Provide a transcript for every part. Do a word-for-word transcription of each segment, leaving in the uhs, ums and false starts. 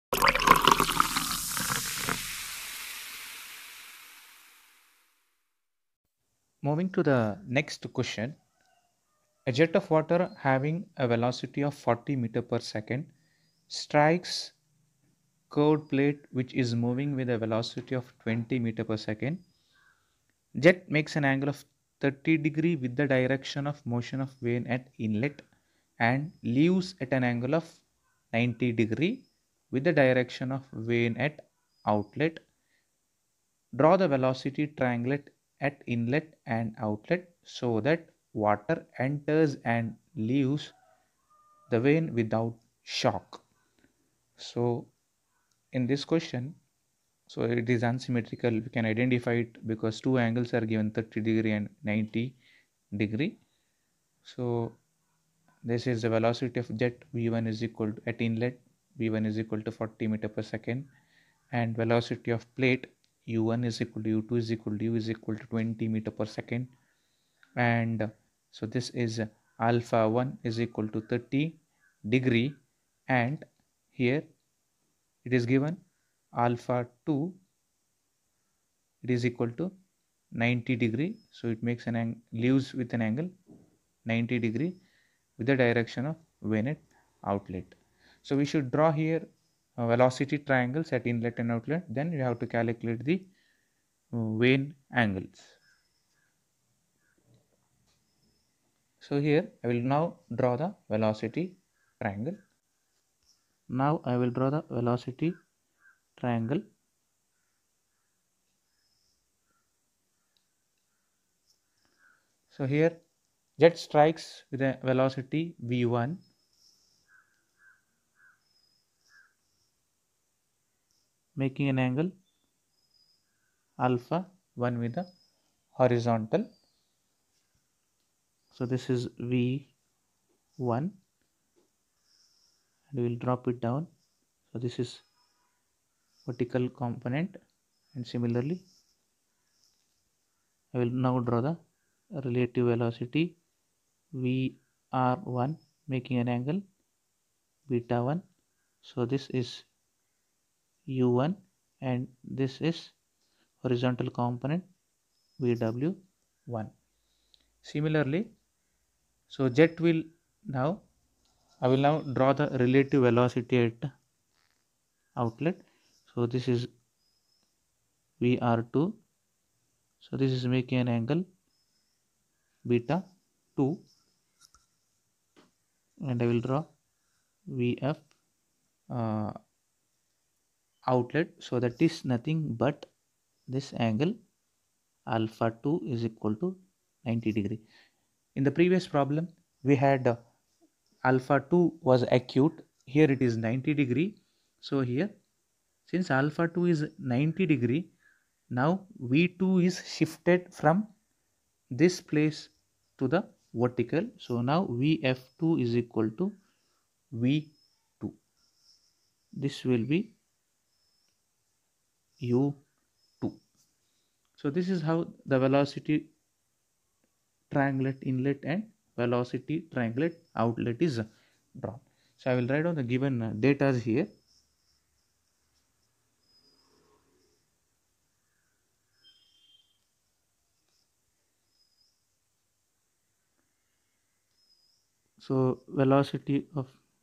Moving to the next question. A jet of water having a velocity of forty meter per second strikes curved plate which is moving with a velocity of twenty meter per second. Jet makes an angle of thirty degree with the direction of motion of vane at inlet and leaves at an angle of ninety degree with the direction of vane at outlet. Draw the velocity trianglet at inlet and outlet so that water enters and leaves the vane without shock. So in this question, so it is unsymmetrical. We can identify it because two angles are given, thirty degree and ninety degree. So this is the velocity of jet v one is equal to, at inlet v one is equal to forty meter per second, and velocity of plate u one is equal to u two is equal to u is equal to twenty meter per second. And so this is alpha one is equal to thirty degree, and here it is given alpha two, it is equal to ninety degree. So it makes an angle, leaves with an angle ninety degree with the direction of vane at outlet. So we should draw here uh, velocity triangles at inlet and outlet. Then we have to calculate the uh, vane angles. So here I will now draw the velocity triangle. Now I will draw the velocity triangle. So here jet strikes with a velocity v one, making an angle alpha one with the horizontal. So this is v one, and we will drop it down. So this is vertical component, and similarly I will now draw the relative velocity v r one, making an angle beta one. So this is u one, and this is horizontal component v w one. Similarly, so jet will now, I will now draw the relative velocity at outlet. So this is v r two. So this is making an angle beta two, and I will draw V F uh, outlet. So that is nothing but this angle alpha two is equal to ninety degree. In the previous problem we had uh, alpha two was acute, here it is ninety degree. So here, since alpha two is ninety degree, now V two is shifted from this place to the vertical. So now V F two is equal to V two. This will be U two. So this is how the velocity trianglet inlet and velocity trianglet outlet is drawn. So I will write down the given uh, data here. So velocity of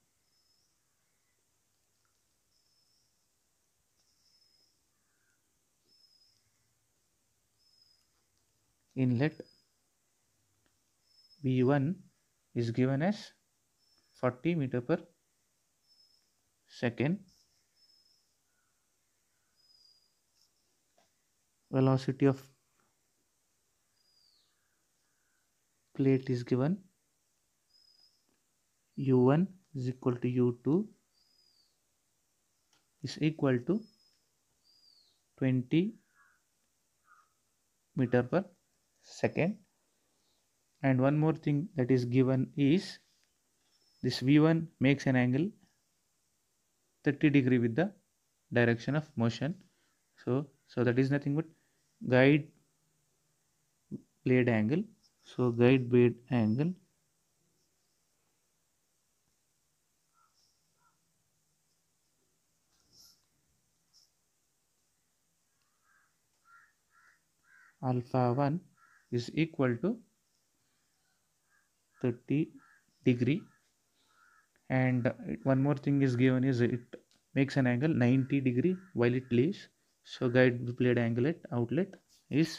inlet V one is given as forty meter per second. Velocity of plate is given u one is equal to u two is equal to twenty meter per second. And one more thing that is given is this V one makes an angle thirty degree with the direction of motion. So, so that is nothing but guide blade angle. So guide blade angle alpha one is equal to thirty degree, and one more thing is given is it makes an angle ninety degree while it leaves. So guide plate angle at outlet is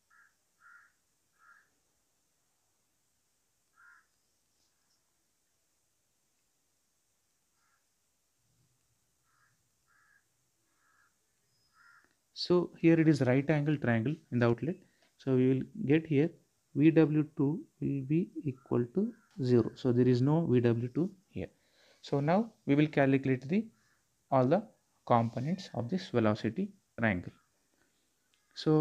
so here it is right angle triangle in the outlet. So we will get here V W two will be equal to zero. So there is no V W two here. So now we will calculate the all the components of this velocity triangle. So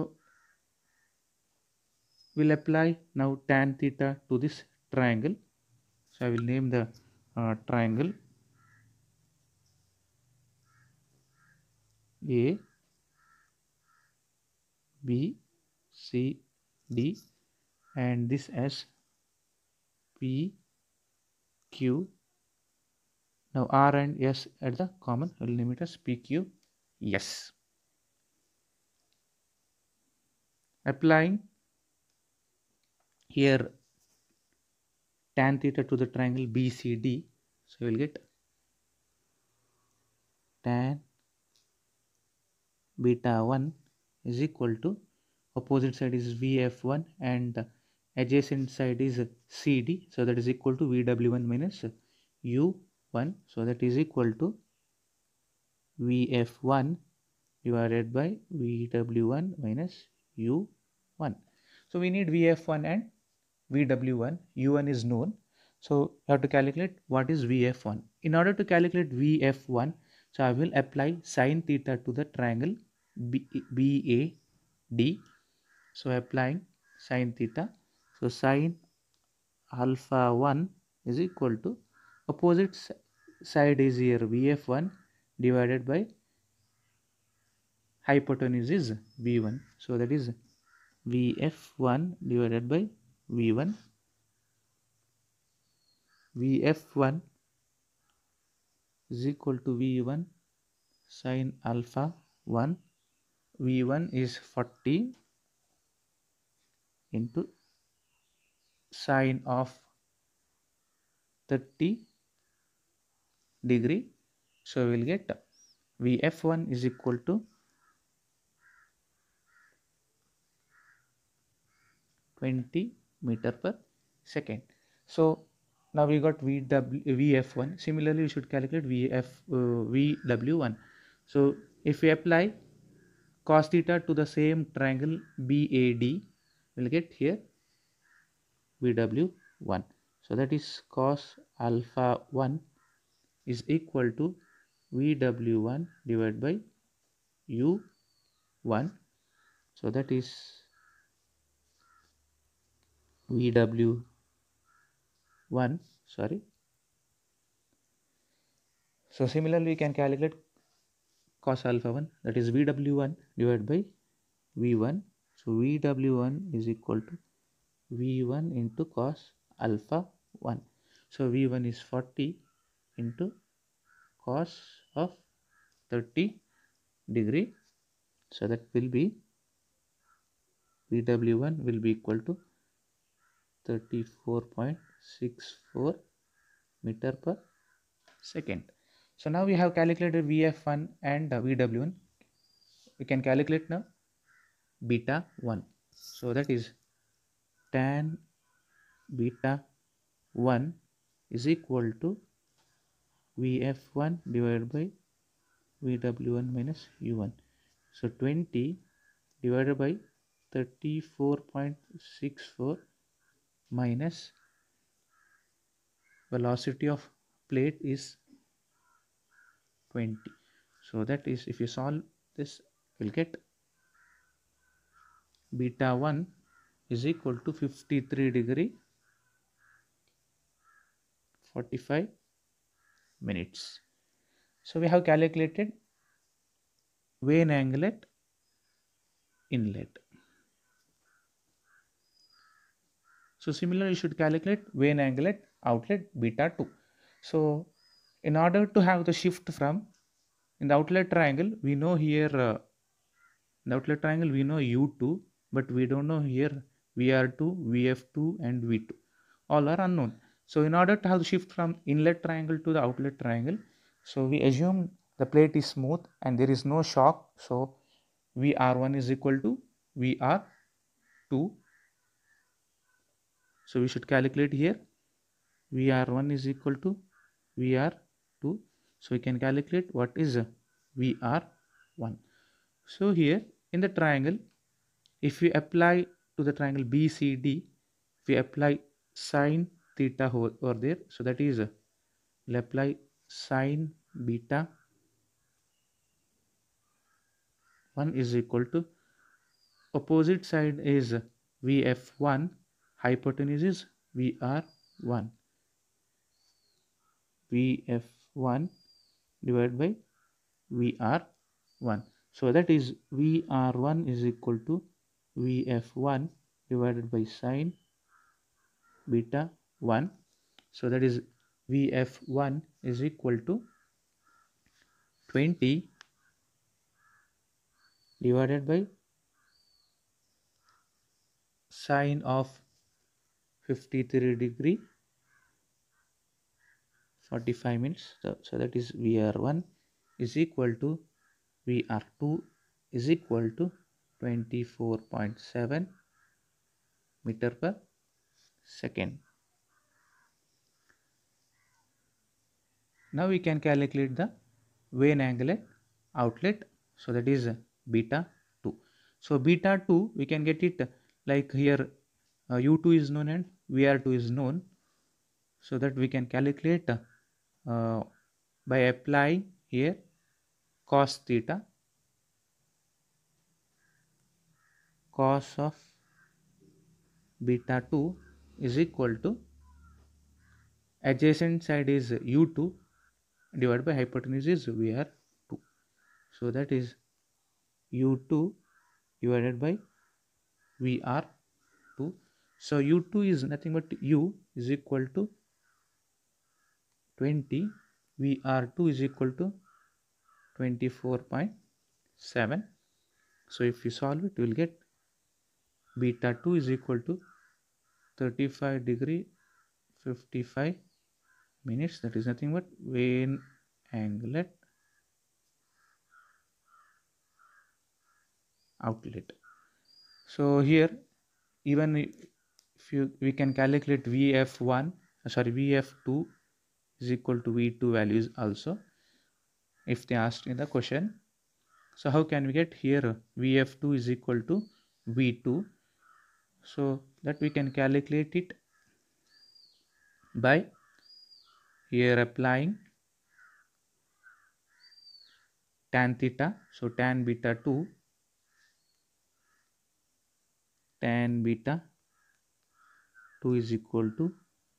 we'll apply now tan theta to this triangle. So I will name the uh, triangle A B C D, and this as P Q. Now R and S at the common, will name it as P Q S. Applying here tan theta to the triangle B C D, so we will get tan beta one is equal to, opposite side is V F one and adjacent side is C D, so that is equal to V W one minus U one, so that is equal to V F one divided by V W one minus U one. So we need V F one and V W one, U one is known. So you have to calculate what is V F one. In order to calculate V F one, so I will apply sine theta to the triangle B A D. So applying sine theta. So sine alpha one is equal to, opposite side is here V F one divided by hypotenuse is V one. So that is V F one divided by V one. V F one is equal to V one sine alpha one. V one is forty into sine of thirty degree. So we will get V F one is equal to twenty meter per second. So now we got V W V F one. Similarly, we should calculate V F uh, V W one. So if we apply cos theta to the same triangle B A D, we'll get here V W one. So that is cos alpha one is equal to V W one divided by U one. So that is V W one, sorry. So similarly, we can calculate cos alpha one, that is V W one divided by V one. So V W one is equal to V one into cos alpha one. So V one is forty into cos of thirty degree. So that will be V W one will be equal to thirty-four point six four meter per second. So now we have calculated V F one and V W one. We can calculate now beta one. So that is tan beta one is equal to V F one divided by V W one minus U one. So twenty divided by thirty-four point six four minus velocity of plate is twenty. So that is, if you solve this, we'll get beta one is equal to fifty-three degree forty-five minutes. So we have calculated vane angle at inlet. So similarly, you should calculate vane angle at outlet beta two. So in order to have the shift from, in the outlet triangle, we know here uh, in the outlet triangle we know U two but we don't know here V R two, V F two and V two. All are unknown. So in order to have the shift from inlet triangle to the outlet triangle, so we assume the plate is smooth and there is no shock. So V R one is equal to V R two. So we should calculate here V R one is equal to V R two. So we can calculate what is V R one. So here in the triangle, if we apply to the triangle B C D, we apply sine theta over there. So that is, we'll apply sine beta one is equal to, opposite side is V F one, hypotenuse is V R one. V F one divided by V R one. So that is V R one is equal to V F one divided by sine beta one. So that is V F one is equal to twenty divided by sine of fifty-three degree forty-five minutes. So, so that is V R one is equal to V R two is equal to twenty-four point seven meter per second. Now we can calculate the vane angle at outlet. So that is beta two. So beta two, we can get it like here uh, U two is known and V R two is known. So that we can calculate uh, by applying here cos theta, cos of beta two is equal to, adjacent side is U two divided by hypotenuse is V R two. So that is U two divided by V R two. So U two is nothing but U is equal to twenty, V R two is equal to twenty-four point seven. So if you solve it, you will get beta two is equal to thirty-five degree fifty-five minutes. That is nothing but vane angle at outlet. So here even if you we can calculate V F one, sorry V F two is equal to V two values also if they asked in the question. So how can we get here V F two is equal to V two? So that we can calculate it by here applying tan theta. So tan beta two, tan beta two is equal to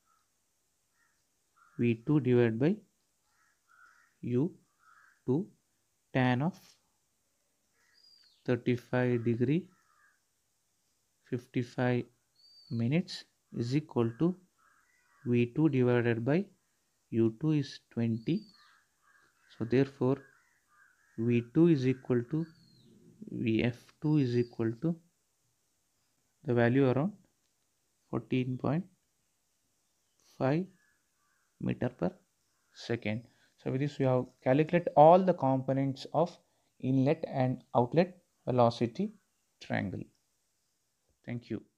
V two divided by U two, tan of thirty-five degree fifty-five minutes is equal to V two divided by U two is twenty. So therefore V two is equal to V F two is equal to the value around fourteen point five meter per second. So with this we have calculated all the components of inlet and outlet velocity triangle. Thank you.